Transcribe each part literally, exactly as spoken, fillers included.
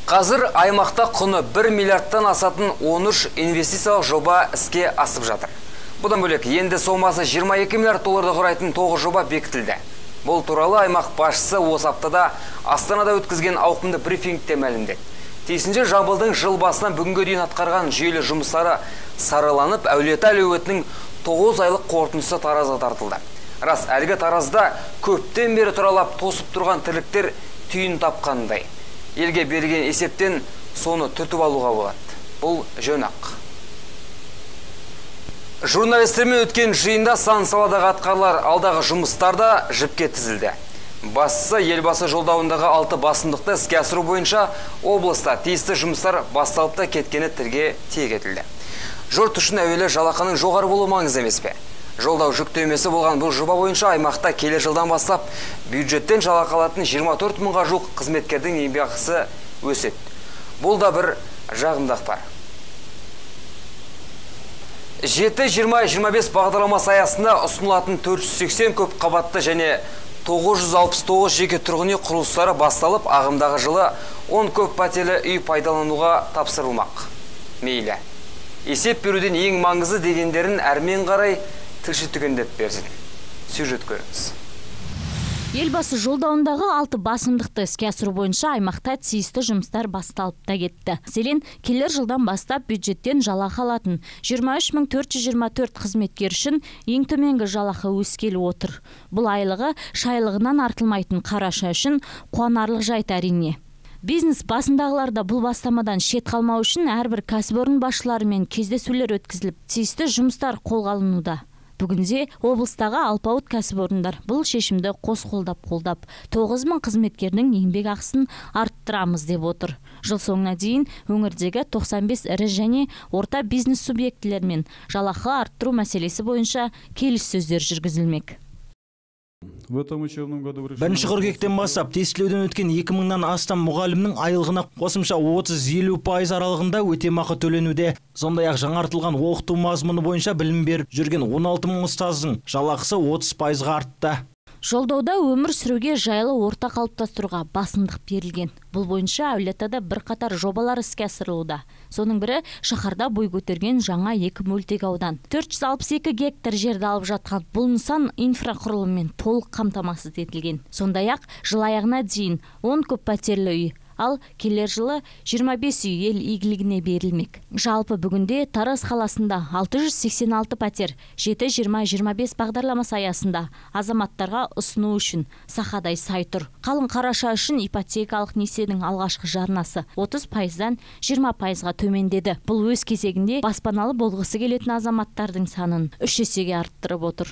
Қазір аймақта құны бір миллиардтан асатын он үш инвестициялық жоба іске асып жатыр. Бұдан бөлек, енді сомасы жиырма екі миллиард долларды құрайтын тоғыз жоба бекітілді. Бұл туралы аймақ басшысы осы аптада Астанада өткізген ауқымды брифингте мәлімдеді. Тиісінше Жамбылдың жыл басынан бүгінге дейін атқарған жүйелі жұмыстары сараланып, Әулиеата әлеуетінің тоғыз айлық қорытындысы таразға тартылды. Рас, әлгі таразда көптен бері тұралап тосып тұрған тірліктер түйін тапқандай. Елге берген есептен соны түртіп алуға болады. Бұл жөн ақ. Журналистермен өткен жиында сан саладағы атқарылар алдағы жұмыстарда жіпке тізілді. Бастысы елбасы жолдауындағы алты басымдықты іске асыру бойынша облыста тиісті жұмыстар басталып та кеткені тілге тиек етілді. Жұрт үшін әуелі жалақының жоғары болуы маңызды емес пе? Жолдау жүктемесі болған бұл жоба бойынша аймақта келер жылдан бастап бюджеттен жалақы алатын жиырма төрт мыңға жуық қызметкердің еңбекақысы өседі. Бұл да бір жағымды ақпар. жеті жиырма жиырма бес бағдарламасы аясында ұсынылатын төрт жүз сексен көп қабатты және тоғыз жүз алпыс тоғыз жеке тұрғын үй құрылыстары басталып, ағымдағы жылы он көп пәтерлі үй пайдалануға тапсырылмақ. Мейлі. Есеп беруден ең маңызды дегендерін әрмен қарай тілші түгендеп берсін. Сюжет көріңіз. Елбасы жолдауындағы алты басымдықты іске асыру бойынша аймақта тиісті жұмыстар басталып та кетті. Мәселен, келер жылдан бастап бюджеттен жалақы алатын жиырма үш мың төрт жүз жиырма төрт қызметкер үшін ең төменгі жалақы өскелі отыр. Бұл айлығы шайлығынан артылмайтын қараша үшін қуанарлық жайт әрине. Бизнес басындағыларда бұл бастамадан шет қалмау үшін әрбір кәсіпорын басшыларымен кездесулер өткізіліп, тиісті жұмыстар қолға алынуда. Бүгінде облыстағы алпауыт кәсіпорындар бұл шешімді қос қолдап қолдап, тоғыз мың қызметкердің еңбек ақысын арттырамыз деп отыр. Жыл соңына дейін өңірдегі тоқсан бес ірі және орта бизнес субъектілермен жалақы арттыру мәселесі бойынша келіссөздер жүргізілмек. Бірінші қыркүйектен бастап тестілеуден өткен екі мыңнан астам мұғалімнің айлығына қосымша отыз елу пайыз аралығында өтемақы төленуде. Сондай-ақ жаңартылған оқыту мазмұны бойынша білім беріп жүрген он алты мың ұстаздың жалақысы отыз пайызға артты. Жолдауда өмір сүруге жайлы орта қалыптастыруға басымдық берілген. Бұл бойынша Әулиеатада бір қатар жобалар іске асырылуда. Соның бірі шаһарда бой көтерген жаңа екі мөлтек аудан. төрт жүз алпыс екі гектар жерді алып жатқан бұл нысан инфрақұрылыммен толық қамтамасыз етілген. Сондай-ақ жыл аяғына дейін он көп пәтерлі үй, ал келер жылы жиырма бес үй ел игілігіне берілмек. Жалпы бүгінде Тараз қаласында алты жүз сексен алты пәтер жеті жиырма жиырма бес бағдарламасы аясында азаматтарға ұсыну үшін сақадай сай тұр. Қалың қараша үшін ипотекалық несиенің алғашқы жарнасы отыз пайыздан жиырма пайызға төмендеді. Бұл өз кезегінде баспаналы болғысы келетін азаматтардың санын үш есеге арттырып отыр.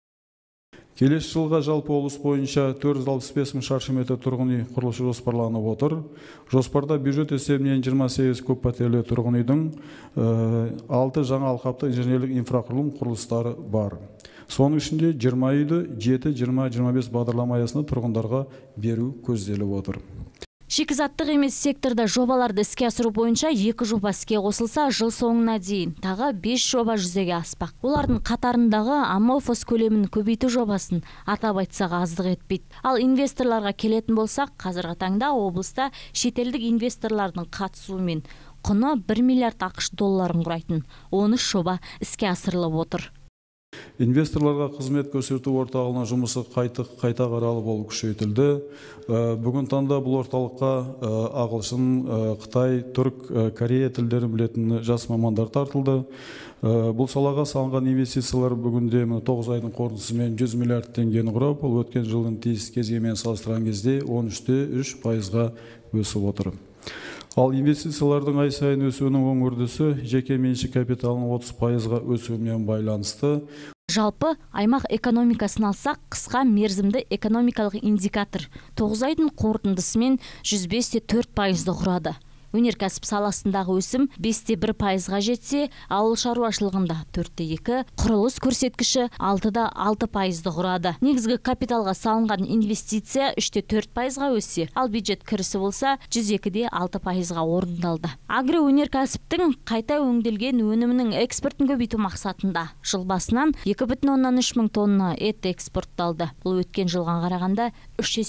Келесі жылға жалпы облыс бойынша төрт жүз алпыс бес мың шаршы метр тұрғын үй құрылысы жоспарланып отыр. Жоспарда бюджет есебінен жиырма сегіз көп пәтерлі тұрғын үйдің алты жаңа алқапты инженерлік инфрақұрылым құрылыстары бар. Соның ішінде жиырма үйді жеті жиырма жиырма бес бағдарлама аясында тұрғындарға беру көзделіп отыр. Шикізаттық емес секторда жобаларды іске асыру бойынша екі жоба іске қосылса, жыл соңына дейін тағы бес жоба жүзеге аспақ. Олардың қатарындағы аморфос көлемін көбейту жобасын атап айтсақ аздық етпейді. Ал инвесторларға келетін болсақ, қазіргі таңда облыста шетелдік инвесторлардың қатысуымен құны бір миллиард ақш долларын құрайтын он үш жоба іске асырылып отыр. Инвесторларға қызмет көрсету орталығына жұмысы қайта қайта қаралып ол күшейтілді. Бүгін таңда бұл орталыққа ағылшын, Қытай, түрк, Корея тілдерін білетін жас мамандар тартылды. Бұл салаға салынған инвестициялар бүгінде тоғыз айдың қорытындысымен жүз миллиард теңгені құрап, ол өткен жылдың тиісті кезеңімен салыстырған кезде он үш те үш пайызға өсіп отыр. Ал инвестициялардың ай сайын өсуінің оң үрдісі жеке меншік капиталының отыз пайызға өсуімен байланысты. Жалпы аймақ экономикасын алсақ, қысқа мерзімді экономикалық индикатор тоғыз айдың қорытындысымен жүз бес те төрт пайызды құрады. Өнеркәсіп саласындағы өсім бес те бір пайызға жетсе, ауыл шаруашылығында төрт те екі, құрылыс көрсеткіші алты да алты пайызды құрады. Негізгі капиталға салынған инвестиция үш те төрт пайызға өссе, ал бюджет кірісі болса жүз екі де алты пайызға орындалды. Агроөнеркәсіптің қайта өңделген өнімінің экспортын көбейту мақсатында жыл басынан екі бүтін оннан үш мың тонна ет экспортталды. Бұл өткен жылға қарағанда үш есе көп.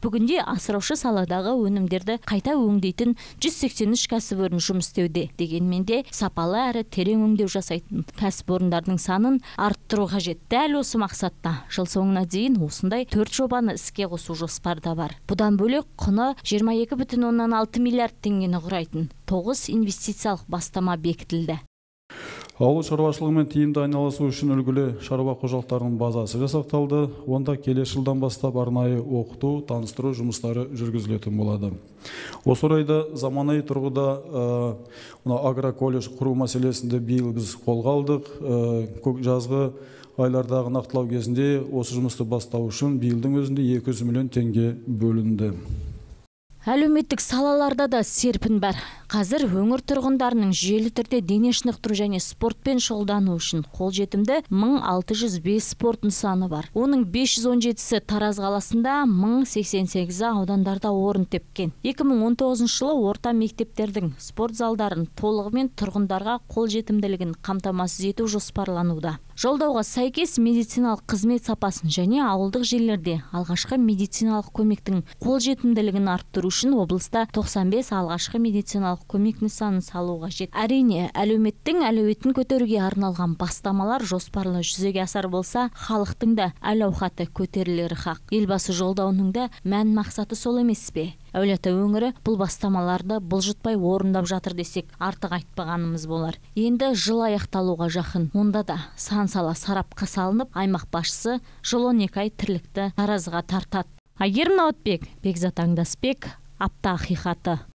Бүгінде асыраушы саладағы өнімдерді қайта өңдейтін жүз сексен үш кәсіпорын жұмыс істеуде. Дегенмен де сапалы әрі терең өңдеу жасайтын кәсіпорындардың санын арттыру қажет. Дәл осы мақсатта жыл соңына дейін осындай төрт жобаны іске қосу жоспарда бар. Бұдан бөлек құны жиырма екі бүтін оннан алты миллиард теңгені құрайтын тоғыз инвестициялық бастама бекітілді. Ауыл шаруашылығымен тиімді айналысу үшін үлгілі шаруа қожалықтарының базасы жасақталды. Онда келесі жылдан бастап арнайы оқыту, таныстыру жұмыстары жүргізілетін болады. Осы орайда заманауи тұрғыда агроколледж құру мәселесінде биыл біз қолға алдық. Көк жазғы айлардағы нақтылау кезінде осы жұмысты бастау үшін биылдың өзінде екі жүз миллион теңге бөлінді. Әлеуметтік салаларда да серпін бар. Қазір өңір тұрғындарының жүйелі түрде дене шынықтыру және спортпен шұғылдану үшін қолжетімді мың алты жүз бес спорт нысаны бар. Оның бес жүз он жетісі Тараз қаласында, мың сексен сегізі аудандарда орын тепкен. екі мың он тоғызыншы жылы орта мектептердің спорт залдарын толығымен тұрғындарға қолжетімділігін қамтамасыз ету жоспарлануда. Жолдауға сәйкес медициналық қызмет сапасын және ауылдық жерлерде алғашқы медициналық көмектің қолжетімділігін арттыру үшін облыста тоқсан бес алғашқы медициналық көмек нысанын салу қажет. Әрине, әлеуметтің әлеуетін көтеруге арналған бастамалар жоспарлы жүзеге асар болса, халықтың да әл-ауқаты көтерілері хақ. Елбасы жолдауының да мән мақсаты сол емес пе? Әулиеата өңірі бұл бастамаларды бұлжытпай орындап жатыр десек, артық айтпағанымыз болар. Енді жыл аяқталуға жақын. Онда да сан сала сарапқа салынып, аймақ басшысы жыл он екі ай тірлікті Таразға тартады. Айгерім Наутбек, Бекзат Аңдасбек, апта ақиқаты.